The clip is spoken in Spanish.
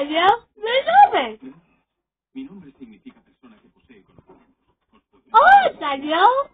Daniel, ¿me sabes? Mi nombre significa persona que posee conocimientos. Oh, Daniel.